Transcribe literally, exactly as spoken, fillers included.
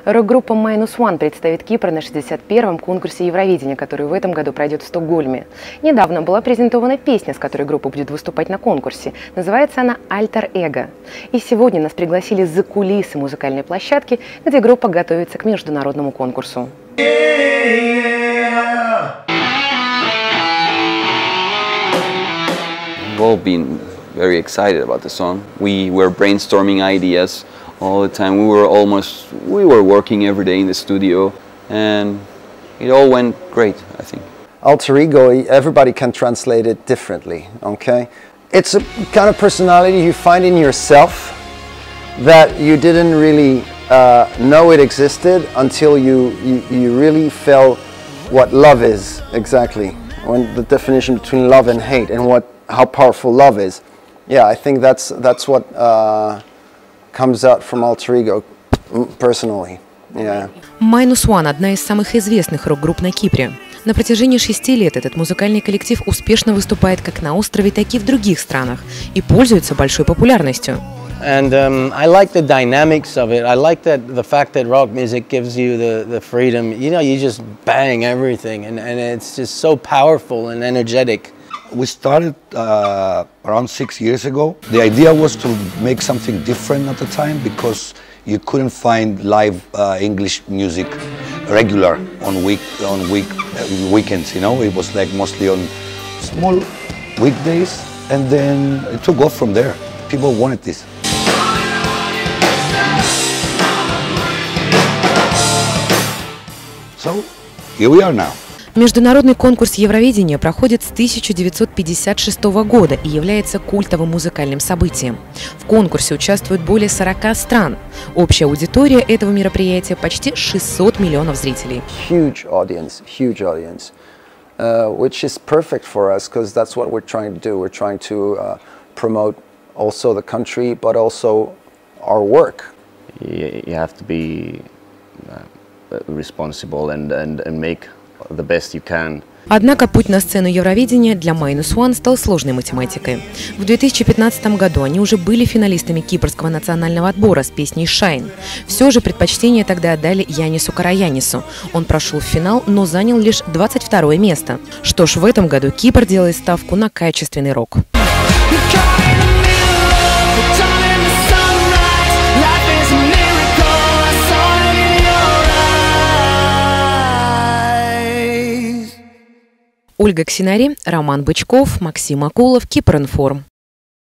Рок-группа Minus One представит Кипр на шестьдесят первом конкурсе Евровидения, который в этом году пройдет в Стокгольме. Недавно была презентована песня, с которой группа будет выступать на конкурсе. Называется она «Альтер Эго». И сегодня нас пригласили за кулисы музыкальной площадки, где группа готовится к международному конкурсу. We've all been very excited about the song. We were brainstorming ideas all the time. We were almost, we were working every day in the studio, and it all went great, I think. Alter ego, everybody can translate it differently, okay? It's a kind of personality you find in yourself that you didn't really uh, know it existed until you, you, you really felt what love is, exactly. When the definition between love and hate and what, how powerful love is. Yeah, I think that's, that's what uh, comes out from Alter Ego, personally. Yeah. Minus One – одна из самых известных рок-групп на Кипре. На протяжении шести лет этот музыкальный коллектив успешно выступает как на острове, так и в других странах и пользуется большой популярностью. And um, I like the dynamics of it. I like that the fact that rock music gives you the, the freedom. You know, you just bang everything, and, and it's just so powerful and energetic. We started uh, around six years ago. The idea was to make something different at the time because you couldn't find live uh, English music regular on week on week uh, weekends. You know, it was like mostly on small weekdays, and then it took off from there. People wanted this. So here we are now. Международный конкурс Евровидения проходит с тысяча девятьсот пятьдесят шестого года и является культовым музыкальным событием. В конкурсе участвуют более сорока стран. Общая аудитория этого мероприятия почти шестьсот миллионов зрителей. Huge audience, huge audience, uh, which is perfect for us because that's what we're trying to do. We're trying to uh, promote also the country, but also our work. You, you have to be uh, responsible and, and, and make the best you can. Однако путь на сцену Евровидения для Minus One стал сложной математикой. В две тысячи пятнадцатом году они уже были финалистами кипрского национального отбора с песней «Shine». Все же предпочтение тогда отдали Янису Караянису. Он прошел в финал, но занял лишь двадцать второе место. Что ж, в этом году Кипр делает ставку на качественный рок. Ольга Ксенари, Роман Бычков, Максим Акулов, Кипр-Информ.